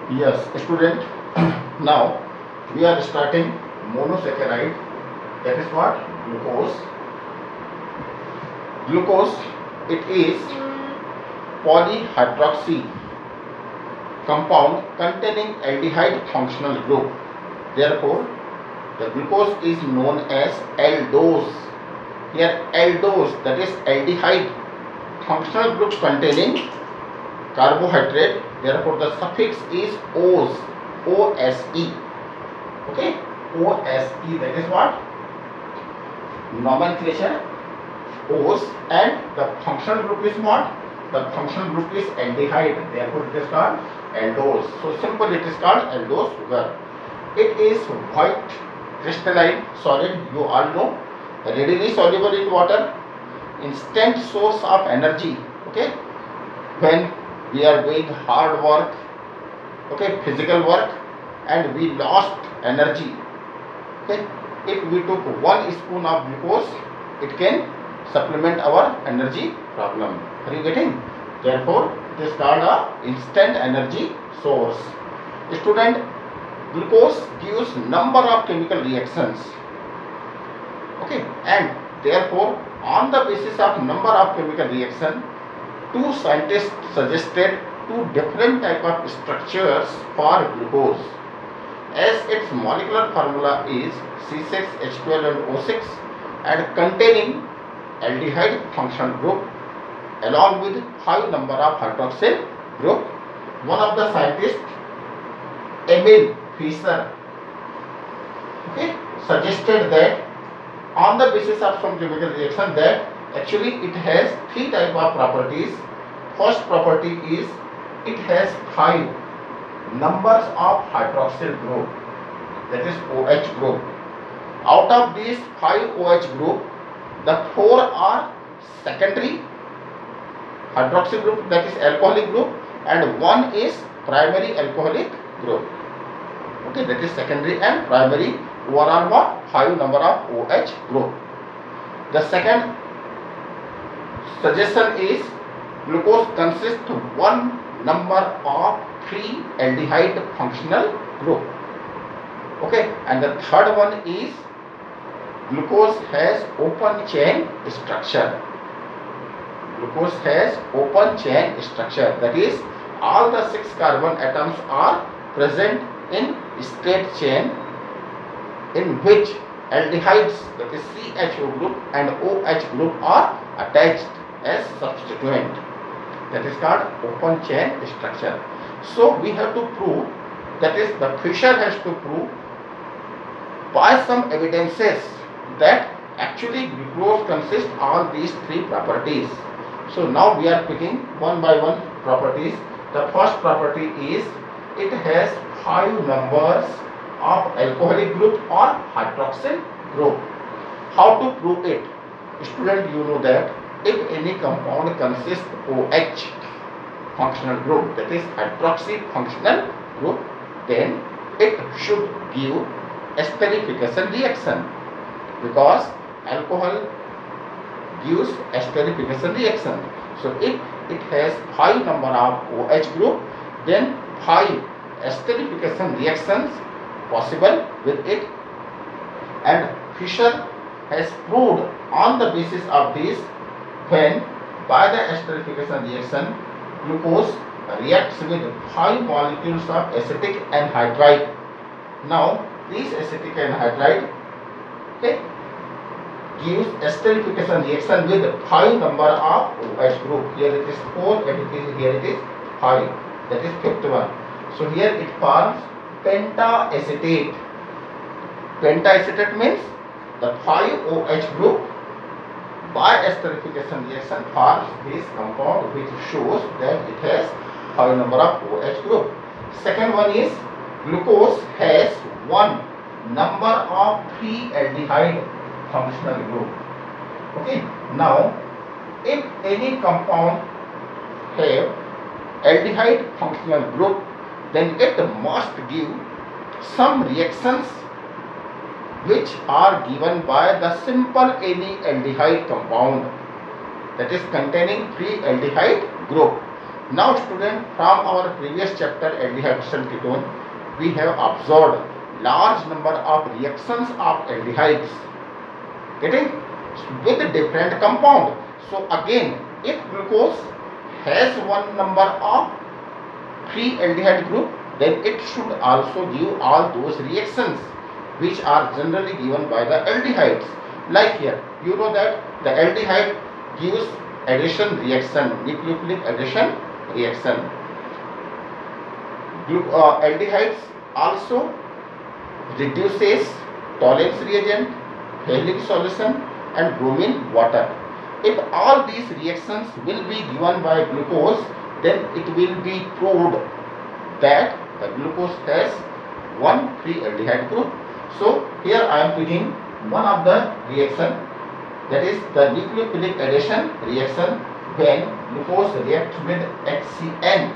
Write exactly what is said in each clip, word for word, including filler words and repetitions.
Yes, student. Now we are starting monosaccharide. That is what? Glucose. Glucose, it is polyhydroxy compound containing aldehyde functional group. Therefore, the glucose is known as aldose. Here aldose, that is aldehyde functional group containing carbohydrate. Therefore, the suffix is ose, O S E. Okay, O S E, that is what? Nomenclature ose, and the functional group is what? The functional group is aldehyde. Therefore, it is called aldose. So simple, it is called aldose sugar. It is white crystalline solid. You all know, readily soluble in water, instant source of energy. Okay, when we are doing hard work, okay, physical work, and we lost energy, okay, if we took one spoon of glucose, it can supplement our energy problem. Are you getting? Therefore, it is called a instant energy source. Student, glucose gives number of chemical reactions. Okay, and therefore, on the basis of number of chemical reaction, two scientists suggested two different type of structures for glucose. As its molecular formula is C six H twelve and O six and containing aldehyde functional group along with high number of hydroxyl group, one of the scientists, Emil Fischer, okay, suggested that on the basis of some chemical reaction that actually it has three type of properties. First property is it has five numbers of hydroxyl group, that is OH group. Out of these five OH group, the four are secondary hydroxyl group, that is alcoholic group, and one is primary alcoholic group. Okay, that is secondary and primary. Overall what? Five number of OH group. The second suggestion is glucose consists of one number of three aldehyde functional group. Okay, and the third one is glucose has open chain structure. Glucose has open chain structure, that is all the six carbon atoms are present in straight chain in which aldehydes, that is C H O group and OH group are attached as substituent. That is called open chain structure. So we have to prove, that is the Fischer has to prove by some evidences that actually glucose consists all these three properties. So now we are picking one by one properties. The first property is it has five numbers of alcoholic group or hydroxyl group. How to prove it? Student, you know that if any compound consists OH functional group, that is hydroxy functional group, then it should give esterification reaction, because alcohol gives esterification reaction. So if it has five number of OH group, then five esterification reactions possible with it, and Fischer has proved on the basis of this, when by the esterification reaction glucose reacts with five molecules of acetic anhydride. Now this acetic anhydride, okay, gives esterification reaction with five number of OH group. Here it is four, and it is here it is five. That is fifth one. So here it forms pentaacetate. Pentaacetate means the five OH group by esterification reaction forms this compound, which shows that it has five number of OH group. Second one is glucose has one number of three aldehyde functional group. Okay. Now, if any compound have aldehyde functional group, then it must give some reactions which are given by the simple any aldehyde compound, that is containing three aldehyde group. Now student, from our previous chapter aldehyde ketone, we have observed large number of reactions of aldehydes, getting, with different compound. So again, if glucose has one number of three aldehyde group, then it should also give all those reactions which are generally given by the aldehydes. Like here, you know that the aldehyde gives addition reaction, nucleophilic addition reaction. Uh, aldehydes also reduces Tollens reagent, Fehling solution and bromine water. If all these reactions will be given by glucose, then it will be proved that the glucose has one free aldehyde group. So here I am putting one of the reaction, that is the nucleophilic addition reaction when glucose reacts with HCN.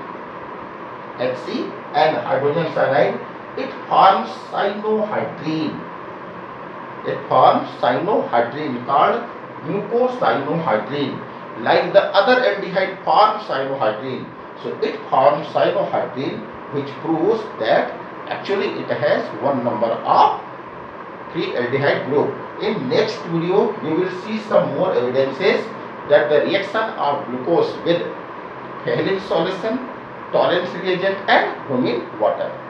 HCN, hydrogen cyanide, it forms cyanohydrine. It forms cyanohydrine called glucocyanohydrine. Like the other aldehyde forms cyanohydrine. So it forms cyanohydrine, which proves that actually it has one number of three aldehyde group. In next video, we will see some more evidences that the reaction of glucose with Fehling solution, Tollens reagent and bromine water.